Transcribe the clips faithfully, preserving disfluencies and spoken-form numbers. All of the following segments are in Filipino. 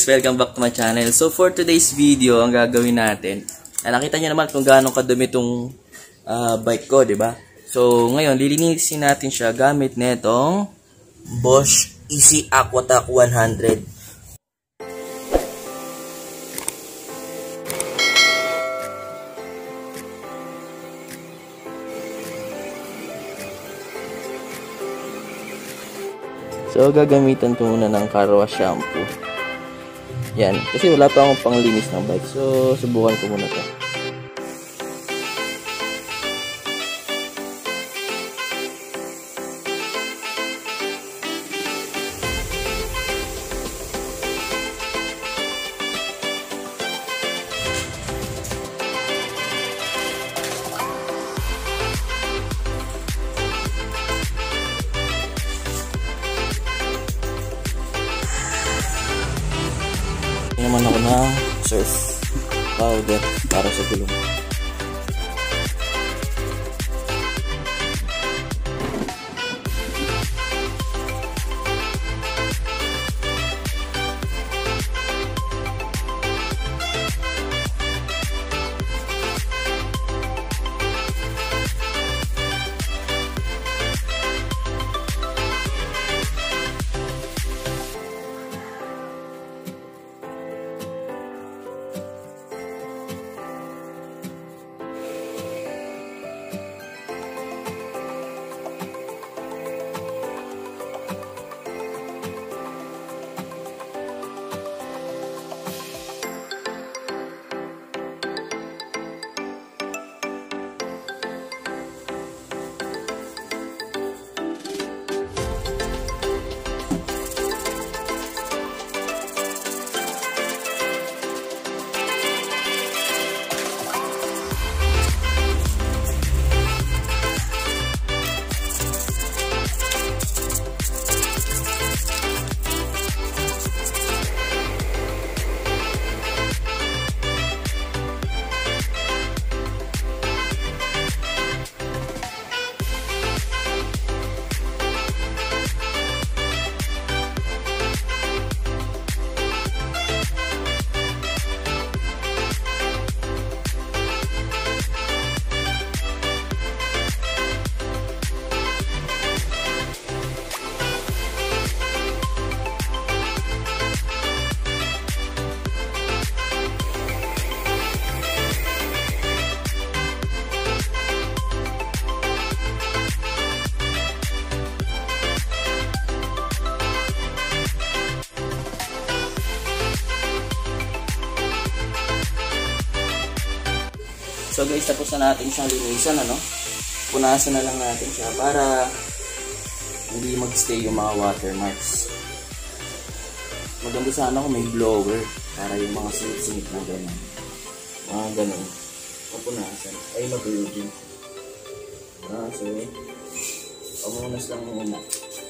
welcome back to my channel. So for today's video, ang gagawin natin, ah, nakita niyo naman kung gaano kadumi itong uh, bike ko, di ba? So ngayon, lilinisin natin siya gamit netong Bosch Easy Aquatac one hundred. So, gagamitan ko muna ng car wash shampoo. Yan. Kasi wala pa akong panglinis ng bike. So, subukan ko muna ito. Naman ako ng surf powder para sa gulong. So guys, tapos na natin siyang linisan, ano? Punasan na lang natin siya para hindi mag-stay yung mga watermarks. Maganda sana kung may blower para yung mga singit-singit na gano'n. Mga gano'n. Pupunasan. Ay, matuyo din. Ah, so, pamunas lang muna.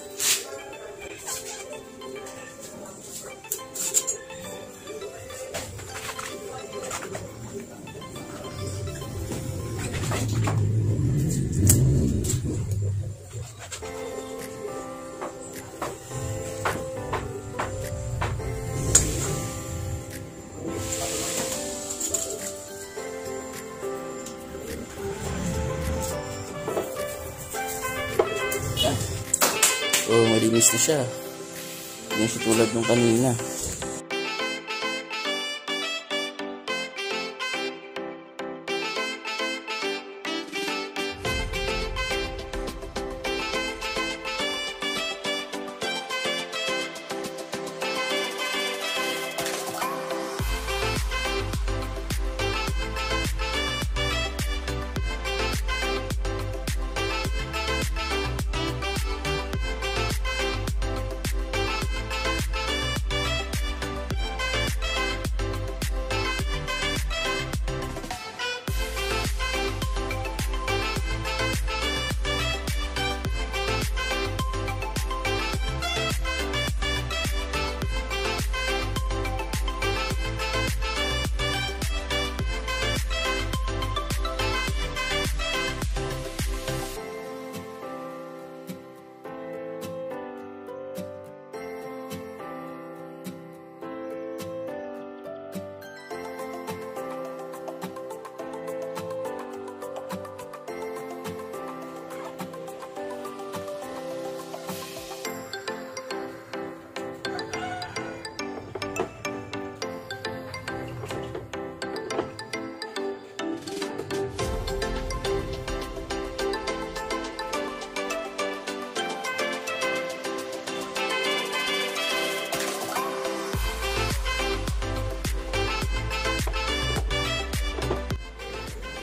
So, malinis na siya. Hindi siya tulad nung kanina.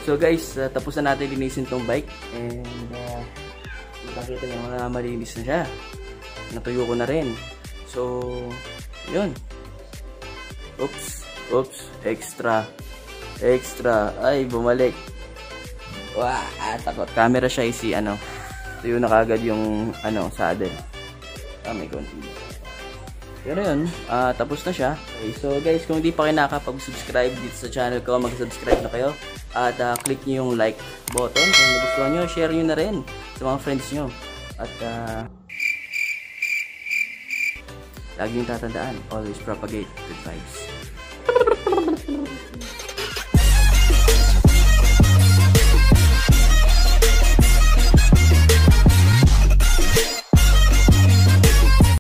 So guys, uh, tapos na natin linisin tong bike. And uh, nakita nyo na malinis na siya. Natuyo ko na rin. So, yun. Oops. Oops. Extra. Extra. Ay, bumalik. Wah, ah, takot. Camera siya si ano. Tuyo na kagad yung ano, saddle. Ah, may konti. Pero yun, uh, tapos na siya. Okay, so guys, kung hindi pa kayo nakapag-subscribe dito sa channel ko, mag-subscribe na kayo. At uh, click nyo yung like button. Kung nagustuhan nyo, share nyo na rin sa mga friends nyo. At uh, lagi yung tatandaan, always propagate good vibes.